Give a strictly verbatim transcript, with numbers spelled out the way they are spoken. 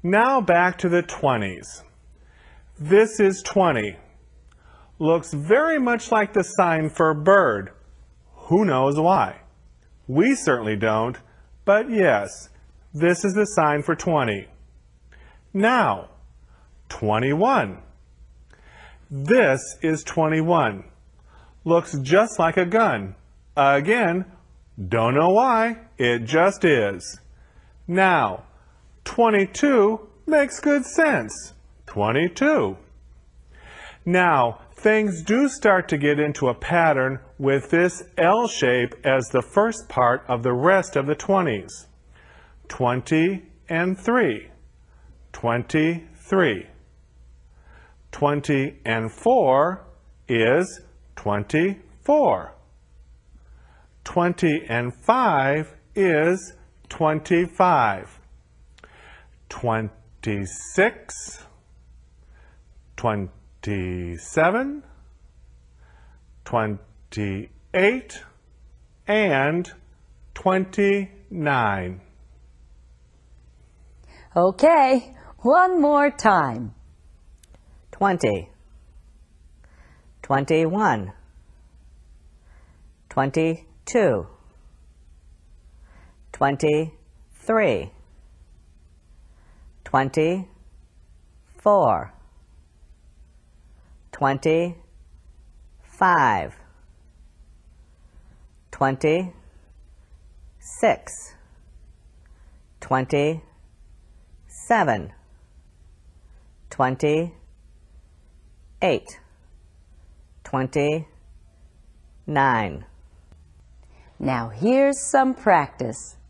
Now back to the twenties. This is twenty. Looks very much like the sign for bird. Who knows why? We certainly don't, but yes, this is the sign for twenty. Now, twenty-one. This is twenty-one. Looks just like a gun. Again, don't know why, it just is. Now, twenty-two makes good sense. twenty-two. Now, things do start to get into a pattern with this L shape as the first part of the rest of the twenties. twenty and three. twenty-three. twenty and four is twenty-four. twenty and five is twenty-five. twenty-six. twenty-seven. twenty-eight. And twenty-nine. Okay, one more time. Twenty. Twenty-one. Twenty-two. Twenty-three. Twenty-four. Twenty-five. Twenty-six. Twenty-seven. Twenty-eight. Twenty-nine. Now here's some practice.